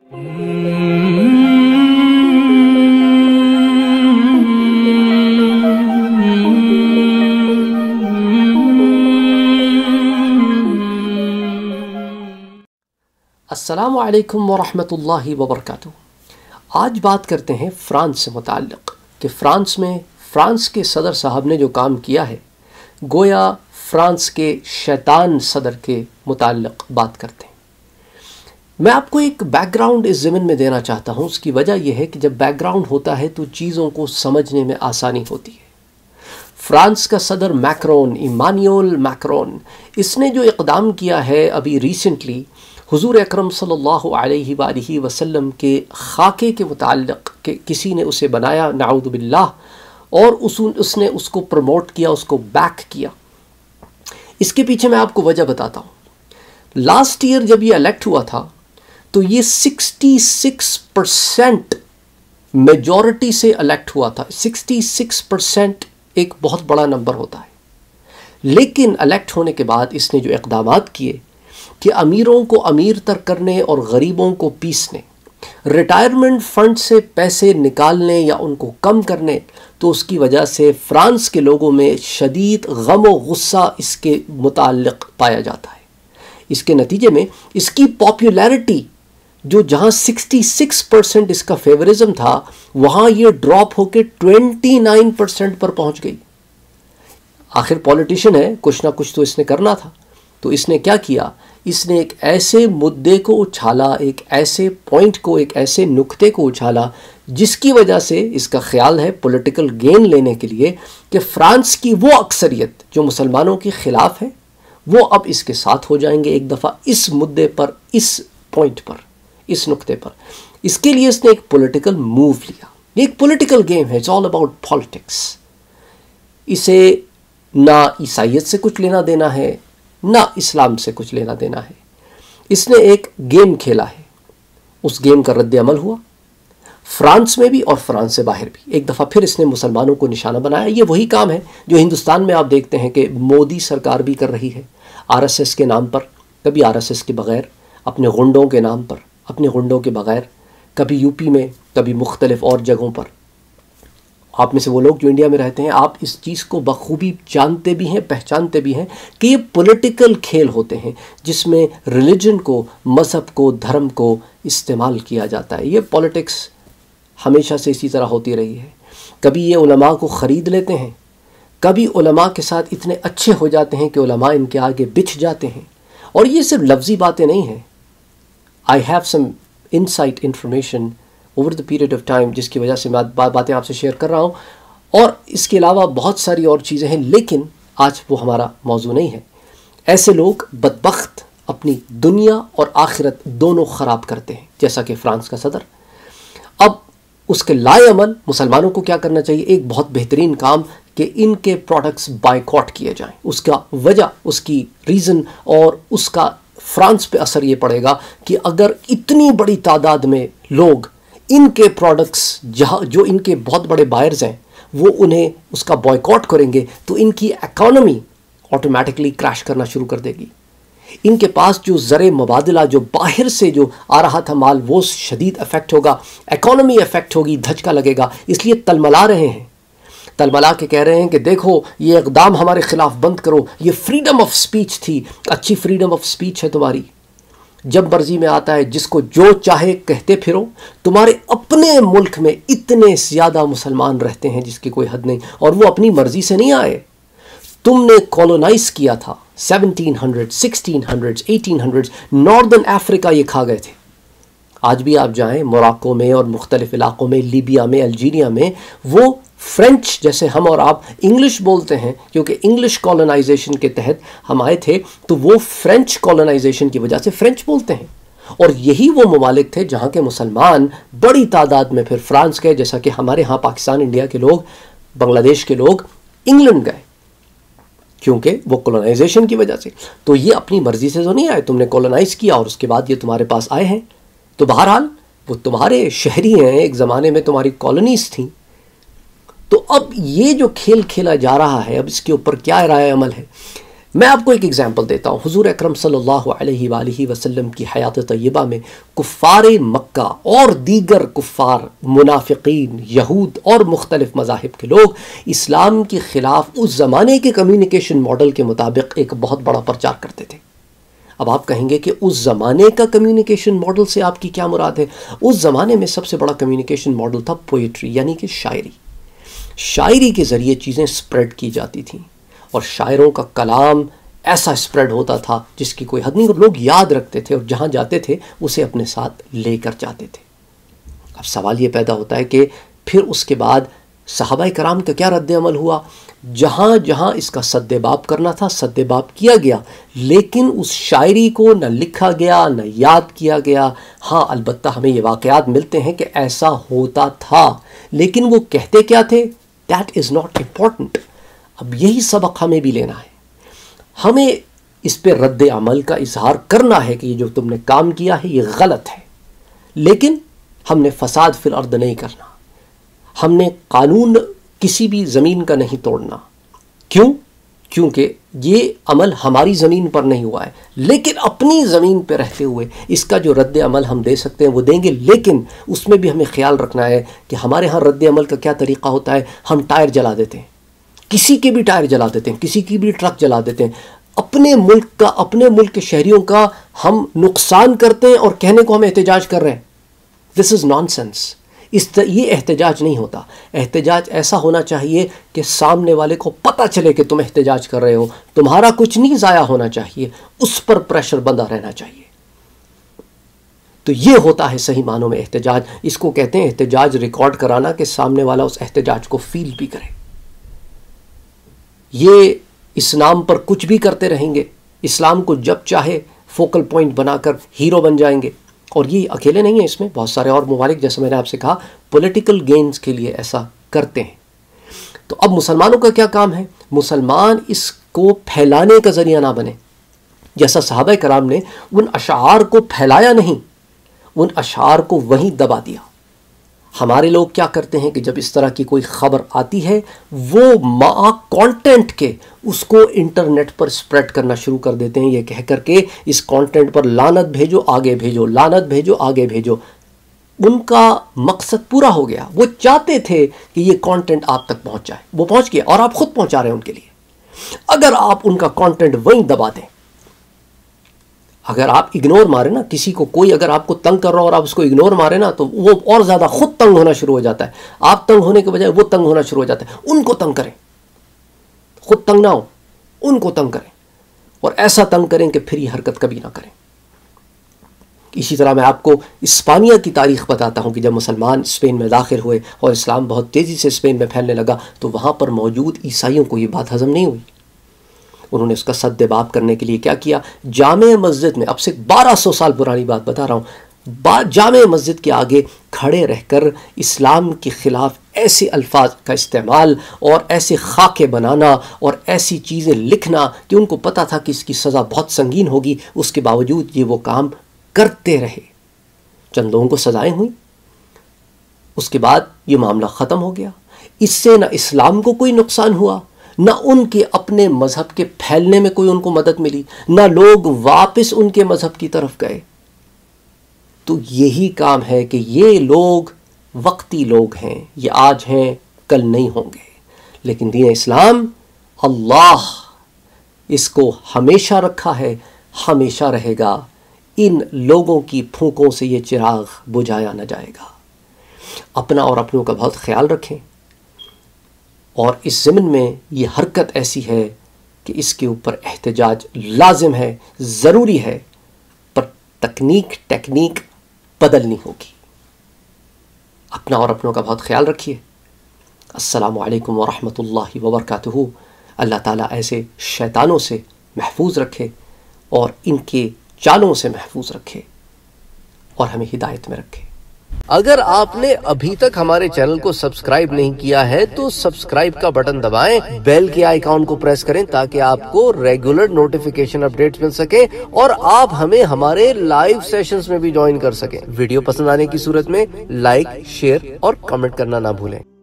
السلام علیکم ورحمۃ اللہ وبرکاتہ۔ آج بات کرتے ہیں فرانس سے متعلق کہ فرانس کے صدر صاحب نے جو کام کیا ہے، گویا فرانس کے شیطان صدر کے متعلق بات کرتے ہیں۔ میں آپ کو ایک بیک گراؤنڈ اس ضمن میں دینا چاہتا ہوں۔ اس کی وجہ یہ ہے کہ جب بیک گراؤنڈ ہوتا ہے تو چیزوں کو سمجھنے میں آسانی ہوتی ہے۔ فرانس کا صدر میکرون، ایمانوئل میکرون، اس نے جو اقدام کیا ہے ابھی ریسنٹلی حضور اکرم صلی اللہ علیہ وآلہ وسلم کے خاکے کے متعلق کہ کسی نے اسے بنایا نعوذ باللہ، اور اس نے اس کو پروموٹ کیا، اس کو بیک کیا۔ اس کے پیچھے میں آپ کو وجہ بتاتا ہوں۔ لاسٹ ایئر جب یہ الیکٹ ہوا تھا تو یہ 66% میجورٹی سے الیکٹ ہوا تھا۔ 66% ایک بہت بڑا نمبر ہوتا ہے، لیکن الیکٹ ہونے کے بعد اس نے جو اقدامات کیے کہ امیروں کو امیر تر کرنے اور غریبوں کو پیسنے، ریٹائرمنٹ فنڈ سے پیسے نکالنے یا ان کو کم کرنے، تو اس کی وجہ سے فرانس کے لوگوں میں شدید غم و غصہ اس کے متعلق پایا جاتا ہے۔ اس کے نتیجے میں اس کی پاپولیرٹی جو جہاں 66% اس کا فیورزم تھا، وہاں یہ ڈراپ ہو کے 29% پر پہنچ گئی۔ آخر پولیٹیشن ہے، کچھ نہ کچھ تو اس نے کرنا تھا، تو اس نے کیا کیا؟ اس نے ایک ایسے مدعے کو اچھالا، ایک ایسے پوائنٹ کو، ایک ایسے نقطے کو اچھالا جس کی وجہ سے اس کا خیال ہے پولیٹیکل گین لینے کے لیے کہ فرانس کی وہ اکثریت جو مسلمانوں کے خلاف ہے وہ اب اس کے ساتھ ہو جائیں گے ایک دفعہ اس مدعے پر، اس پوائنٹ پر، اس نقطے پر۔ اس کے لیے اس نے ایک پولیٹیکل موو لیا۔ یہ ایک پولیٹیکل گیم ہے، اٹس آل اباؤٹ پالیٹکس۔ اسے نہ عیسائیت سے کچھ لینا دینا ہے، نہ اسلام سے کچھ لینا دینا ہے۔ اس نے ایک گیم کھیلا ہے، اس گیم کا رد عمل ہوا فرانس میں بھی اور فرانس سے باہر بھی۔ ایک دفعہ پھر اس نے مسلمانوں کو نشانہ بنایا۔ یہ وہی کام ہے جو ہندوستان میں آپ دیکھتے ہیں کہ مودی سرکار بھی کر رہی ہے، آر ایس ایس کے نام پر، کبھی آر ایس ایس کے بغیر، اپنے غنڈوں کے نام پر، اپنے غنڈوں کے بغیر، کبھی یو پی میں، کبھی مختلف اور جگہوں پر۔ آپ میں سے وہ لوگ جو انڈیا میں رہتے ہیں، آپ اس چیز کو بخوبی جانتے بھی ہیں، پہچانتے بھی ہیں کہ یہ پولیٹیکل کھیل ہوتے ہیں جس میں ریلیجن کو، مذہب کو، دھرم کو استعمال کیا جاتا ہے۔ یہ پولیٹکس ہمیشہ سے اسی طرح ہوتی رہی ہے۔ کبھی یہ علماء کو خرید لیتے ہیں، کبھی علماء کے ساتھ اتنے اچھے ہو جاتے ہیں کہ علماء ان کے آگے بچھ جاتے ہیں۔ اور یہ صرف لفظی باتیں نہیں ہیں۔ I have some insight information over the period of time جس کی وجہ سے میں باتیں آپ سے شیئر کر رہا ہوں، اور اس کے علاوہ بہت ساری اور چیزیں ہیں، لیکن آج وہ ہمارا موضوع نہیں ہے۔ ایسے لوگ بدبخت اپنی دنیا اور آخرت دونوں خراب کرتے ہیں، جیسا کہ فرانس کا صدر۔ اب اس کے لائے عمل مسلمانوں کو کیا کرنا چاہیے؟ ایک بہت بہترین کام کہ ان کے پروڈکٹس بائیکاٹ کیے جائیں۔ اس کا وجہ، اس کی ریزن اور اس کا فرانس پہ اثر یہ پڑے گا کہ اگر اتنی بڑی تعداد میں لوگ ان کے پروڈکٹس جو ان کے بہت بڑے بائرز ہیں وہ انہیں اس کا بائیکاٹ کریں گے تو ان کی اکانومی آٹومیٹکلی کریش کرنا شروع کر دے گی۔ ان کے پاس جو زر مبادلہ جو باہر سے جو آ رہا تھا مال، وہ شدید افیکٹ ہوگا، اکانومی افیکٹ ہوگی، دھچکا لگے گا۔ اس لیے تلملا رہے ہیں، تلملا کے کہہ رہے ہیں کہ دیکھو یہ اقدام ہمارے خلاف بند کرو، یہ فریڈم آف سپیچ تھی، اچھی فریڈم آف سپیچ ہے تمہاری، جب مرضی میں آتا ہے جس کو جو چاہے کہتے پھرو۔ تمہارے اپنے ملک میں اتنے زیادہ مسلمان رہتے ہیں جس کی کوئی حد نہیں، اور وہ اپنی مرضی سے نہیں آئے۔ تم نے کولونائز کیا تھا 1700 1600 1800 ناردرن افریقہ یہ کھا گئے تھے۔ آج بھی آپ جائیں موراکو میں اور مختلف علاقوں میں، لیبیا میں، الجیریا میں، وہ فرینچ جیسے ہم اور آپ انگلش بولتے ہیں کیونکہ انگلش کولونائزیشن کے تحت ہم آئے تھے، تو وہ فرینچ کولونائزیشن کی وجہ سے فرینچ بولتے ہیں۔ اور یہی وہ ممالک تھے جہاں کے مسلمان بڑی تعداد میں پھر فرانس گئے، جیسا کہ ہمارے ہاں پاکستان، انڈیا کے لوگ، بنگلہ دیش کے لوگ انگلینڈ گئے، کیونکہ وہ کولونائزیشن کی وجہ سے۔ تو یہ اپنی مرضی سے تو نہیں آئے، تم نے کولونائز کیا اور اس کے بعد یہ تمہارے پاس آئے ہیں، تو بہرحال وہ تمہارے شہری ہیں، ایک زمانے میں تمہاری کالونیز تھیں۔ تو اب یہ جو کھیل کھیلا جا رہا ہے، اب اس کے اوپر کیا رائے عمل ہے؟ میں آپ کو ایک ایگزامپل دیتا ہوں. حضور اکرم صلی اللہ علیہ وآلہ وسلم کی حیات طیبہ میں کفار مکہ اور دیگر کفار، منافقین، یہود اور مختلف مذاہب کے لوگ اسلام کے خلاف اس زمانے کے کمیونیکیشن ماڈل کے مطابق ایک بہت بڑا پرچار کرتے تھے. اب آپ کہیں گے کہ اس زمانے کا کمیونیکیشن ماڈل سے آپ کی کیا مراد ہے؟ اس زمانے میں سب سے بڑا کمیونیکیشن ماڈل تھا پوئٹری، یعنی کہ شاعری. شاعری کے ذریعے چیزیں سپریڈ کی جاتی تھیں، اور شاعروں کا کلام ایسا سپریڈ ہوتا تھا جس کی کوئی حد نہیں، اور لوگ یاد رکھتے تھے اور جہاں جاتے تھے اسے اپنے ساتھ لے کر جاتے تھے. اب سوال یہ پیدا ہوتا ہے کہ پھر اس کے بعد صحابہ کرام کا کیا رد عمل ہوا؟ جہاں جہاں اس کا سد باب کرنا تھا سد باب کیا گیا، لیکن اس شاعری کو نہ لکھا گیا نہ یاد کیا گیا. ہاں البتہ ہمیں یہ واقعات ملتے ہیں کہ ایسا ہوتا تھا، لیکن وہ کہتے کیا تھے؟ That is not important. اب یہی سبق ہمیں بھی لینا ہے. ہمیں اس پہ رد عمل کا اظہار کرنا ہے کہ یہ جو تم نے کام کیا ہے یہ غلط ہے، لیکن ہم نے فساد فی الارض نہیں کرنا. ہم نے قانون کسی بھی زمین کا نہیں توڑنا. کیوں؟ کیونکہ یہ عمل ہماری زمین پر نہیں ہوا ہے، لیکن اپنی زمین پہ رہتے ہوئے اس کا جو رد عمل ہم دے سکتے ہیں وہ دیں گے. لیکن اس میں بھی ہمیں خیال رکھنا ہے کہ ہمارے ہاں رد عمل کا کیا طریقہ ہوتا ہے. ہم ٹائر جلا دیتے ہیں، کسی کے بھی ٹائر جلا دیتے ہیں، کسی کی بھی ٹرک جلا دیتے ہیں. اپنے ملک کا، اپنے ملک کے شہریوں کا ہم نقصان کرتے ہیں اور کہنے کو ہم احتجاج کر رہے ہیں. This is nonsense. یہ احتجاج نہیں ہوتا. احتجاج ایسا ہونا چاہیے کہ سامنے والے کو پتہ چلے کہ تم احتجاج کر رہے ہو، تمہارا کچھ نہیں ضائع ہونا چاہیے، اس پر پریشر بندہ رہنا چاہیے. تو یہ ہوتا ہے صحیح معنوں میں احتجاج. اس کو کہتے ہیں احتجاج ریکارڈ کرانا، کہ سامنے والا اس احتجاج کو فیل بھی کرے. یہ اس نام پر کچھ بھی کرتے رہیں گے، اسلام کو جب چاہے فوکل پوائنٹ بنا کر ہیرو بن جائیں گے. اور یہ اکیلے نہیں ہیں، اس میں بہت سارے اور ممالک جیسے میں نے آپ سے کہا پولیٹیکل گینز کے لیے ایسا کرتے ہیں. تو اب مسلمانوں کا کیا کام ہے؟ مسلمان اس کو پھیلانے کا ذریعہ نہ بنے. جیسا صحابہ کرام نے ان اشعار کو پھیلایا نہیں، ان اشعار کو وہیں دبا دیا. ہمارے لوگ کیا کرتے ہیں کہ جب اس طرح کی کوئی خبر آتی ہے وہ مع کانٹینٹ کے اس کو انٹرنیٹ پر سپریڈ کرنا شروع کر دیتے ہیں، یہ کہہ کر کے اس کانٹینٹ پر لعنت بھیجو آگے بھیجو، لعنت بھیجو آگے بھیجو. ان کا مقصد پورا ہو گیا. وہ چاہتے تھے کہ یہ کانٹینٹ آپ تک پہنچ جائے، وہ پہنچ گیا، اور آپ خود پہنچا رہے ہیں ان کے لیے. اگر آپ ان کا کانٹینٹ وہیں دبا دیں، اگر آپ اگنور مارے نا کسی کو، کوئی اگر آپ کو تنگ کر رہا ہو اور آپ اس کو اگنور مارے نا، تو وہ اور زیادہ خود تنگ ہونا شروع ہو جاتا ہے. آپ تنگ ہونے کے بجائے وہ تنگ ہونا شروع ہو جاتا ہے. ان کو تنگ کریں، خود تنگ نہ ہو، ان کو تنگ کریں، اور ایسا تنگ کریں کہ پھر یہ حرکت کبھی نہ کریں. اسی طرح میں آپ کو اسپانیہ کی تاریخ بتاتا ہوں کہ جب مسلمان اسپین میں داخل ہوئے اور اسلام بہت تیزی سے اسپین میں پھیلنے لگا، تو وہاں پر موجود عیسائیوں کو یہ بات ہضم نہیں ہوئی. انہوں نے اس کا سد باب کرنے کے لیے کیا کیا؟ جامع مسجد میں، اب سے 1200 سال پرانی بات بتا رہا ہوں، جامع مسجد کے آگے کھڑے رہ کر اسلام کے خلاف ایسے الفاظ کا استعمال اور ایسے خاکے بنانا اور ایسی چیزیں لکھنا کہ ان کو پتہ تھا کہ اس کی سزا بہت سنگین ہوگی. اس کے باوجود یہ وہ کام کرتے رہے. چند لوگوں کو سزائیں ہوئیں، اس کے بعد یہ معاملہ ختم ہو گیا. اس سے نہ اسلام کو کوئی نقصان ہوا، نہ ان کے اپنے مذہب کے پھیلنے میں کوئی ان کو مدد ملی، نہ لوگ واپس ان کے مذہب کی طرف گئے. تو یہی کام ہے کہ یہ لوگ وقتی لوگ ہیں، یہ آج ہیں کل نہیں ہوں گے. لیکن دین اسلام، اللہ اس کو ہمیشہ رکھا ہے، ہمیشہ رہے گا. ان لوگوں کی پھونکوں سے یہ چراغ بجھایا نہ جائے گا. اپنا اور اپنوں کا بہت خیال رکھیں. اور اس ضمن میں یہ حرکت ایسی ہے کہ اس کے اوپر احتجاج لازم ہے، ضروری ہے، پر ٹیکنیک بدلنی ہوگی. اپنا اور اپنوں کا بہت خیال رکھیے. السلام علیکم ورحمۃ اللہ وبرکاتہ. اللہ تعالیٰ ایسے شیطانوں سے محفوظ رکھے اور ان کے چالوں سے محفوظ رکھے اور ہمیں ہدایت میں رکھے. اگر آپ نے ابھی تک ہمارے چینل کو سبسکرائب نہیں کیا ہے تو سبسکرائب کا بٹن دبائیں، بیل کے آئیکن کو پریس کریں تاکہ آپ کو ریگولر نوٹیفیکیشن اپڈیٹس مل سکیں اور آپ ہمیں ہمارے لائیو سیشنز میں بھی جوائن کر سکیں. ویڈیو پسند آنے کی صورت میں لائک، شیئر اور کمنٹ کرنا نہ بھولیں.